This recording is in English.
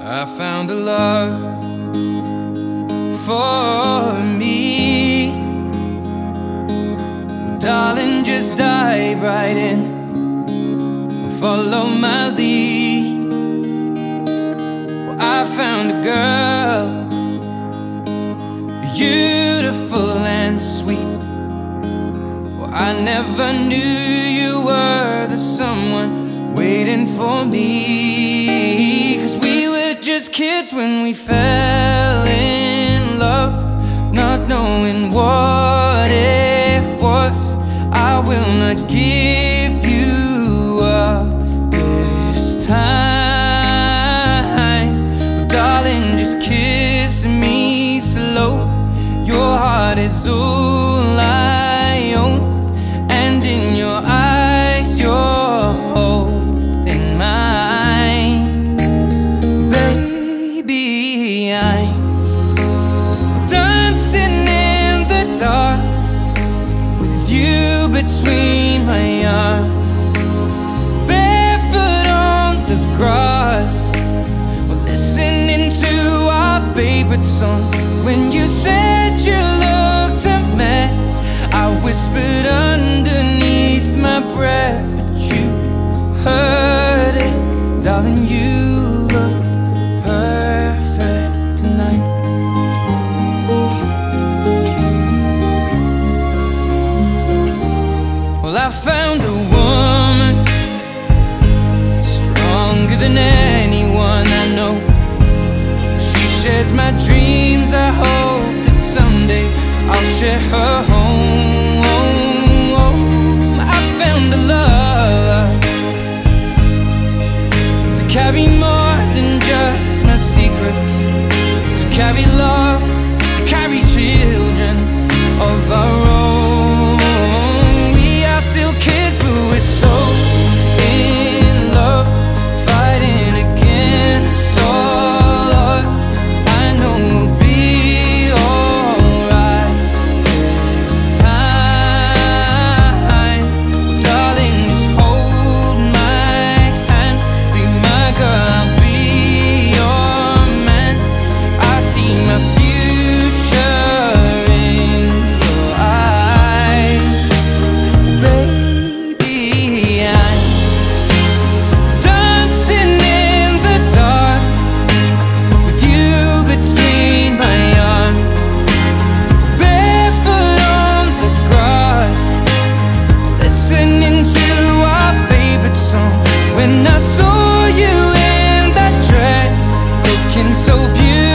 I found a love for me. Well, darling, just dive right in and follow my lead. Well, I found a girl, beautiful and sweet. Well, I never knew you were the someone waiting for me. 'Cause we were just kids when we fell in love, not knowing what it was. I will not give you up this time. Darling, just kiss me slow. Your heart is all I own, and in your eyes you're holding mine. Baby, I'm dancing in the dark with you between my arms, barefoot on the grass. We're listening to our favorite song. When you said you looked a mess, I whispered underneath my breath, but you heard it. Darling, you look perfect tonight. Well, I found a woman stronger than anyone I know. She shares my dreams. I hope that someday I'll share her home. I found a love to carry more than just my secrets, to carry love, to carry children of our own. We are still kids, but we're so in love, fighting against all odds. I know we'll be alright this time. Darling, just hold my hand, be my girl, I'll be your man. I see my future in your eyes. Baby, I'm dancing in the dark with you between my arms, barefoot on the grass, listening to our favorite song. When I saw you in that dress, looking so beautiful,